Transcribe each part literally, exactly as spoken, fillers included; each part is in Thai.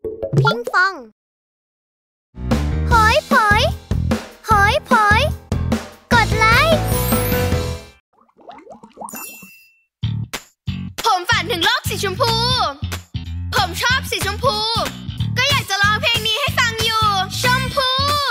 พิงฟองหอยผอยหอยผอยกดไลค์ผมฝันถึงโลกสีชมพูผมชอบสีชมพูก็อยากจะร้องเพลงนี้ให้ฟังอยู่ชมพู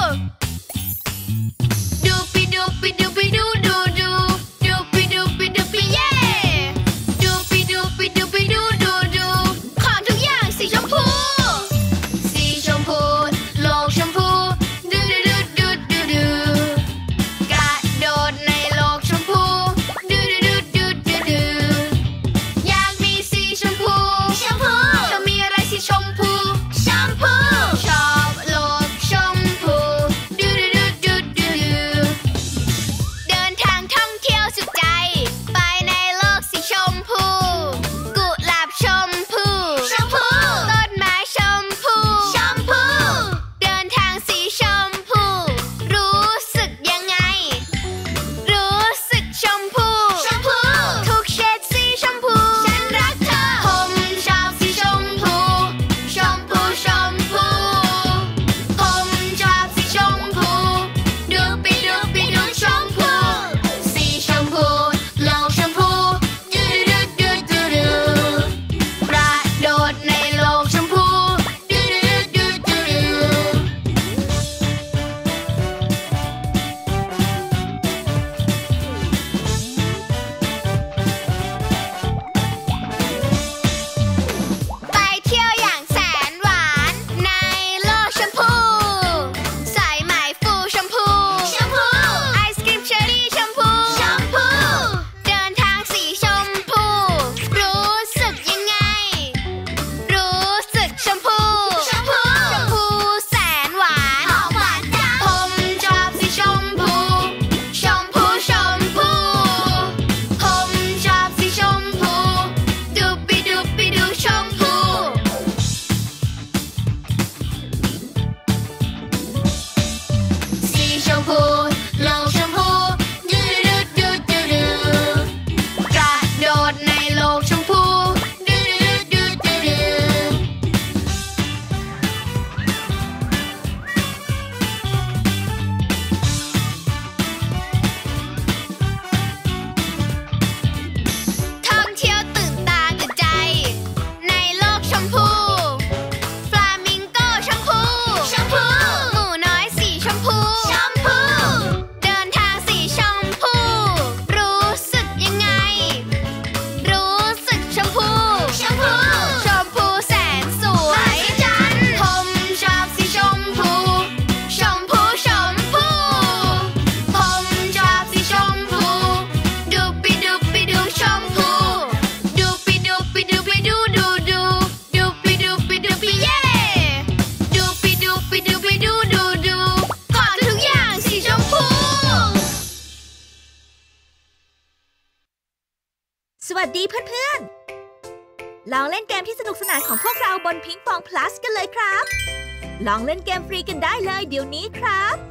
ดูปิดูปิดูปิดูดูดูดูปิดูปิดูปิเย่ดูปิดูปิดูปิดูดูดูของทุกอย่างสีชมพูสีชมพูโลกชมพูดูดูดูดูดูดูกระโดดในโลกชมพูดูดูดูดูดูดูอยากมีสีชมพูชมพูจะมีอะไรสีชมพูชมพูชอบโลกชมพูดูดูดูดูดูดูเดินทางท่องเที่ยวสุดใจไปในโลกสีชมพูกุหลาบชมพูชมพูต้นไม้ชมพูชมพูเดินทางสีชมพูรู้สึกยังไงรู้สึกชมพูชมพูทุกเฉดสีชมพูฉันรักเธอผมชอบสีชมพูชมพูชมพูผมชอบสีชมพูดูปิดูปิดูชมพูสีชมพูโลกชมพูดูดูดูดูดูกระโดดในโลกชมพูดูดูดูดูดูไปเที่ยวอย่างแสนหวานในโลกชมพูสายไหมฟูชมพูชมพูไอศกรีมเชอรี่ชมพูชมพูเดินทางสีชมพูรู้สึกยังไงรู้สึกชมพูชมพูชมพูแสนหวานหอมหวานจังผมชอบสีชมพูชมพูชมพูผมชอบสีชมพูดูปิดูปิดูชมพูสีชมพูโลกชมพูดูดูดูดูดูกระโดดในโลกชมพูดูดูดูดูดูท่องเที่ยวตื่นตาตื่นใจในโลกชมพูฟลามิงโกชมพูชมพูหมูน้อยสีชมพูชมพูเดินทางสีชมพูรู้สึกยังไงรู้สึกชมพูชมพูชมพูแสนสวยจันผมชอบสีชมพูชมพูชมพูผมชอบสีชมพูดูปิดูปิดูชมพูดูปิดูปิดูปิดูดูดูดูปิดูปิดูปิเย่ดูปิดูปิดูปิดูดูดูของทุกอย่างสีชมพูสวัสดีเพื่อนๆ ลองเล่นเกมที่สนุกสนานของพวกเราบนพิงฟอง plus กันเลยครับ ลองเล่นเกมฟรีกันได้เลยเดี๋ยวนี้ครับ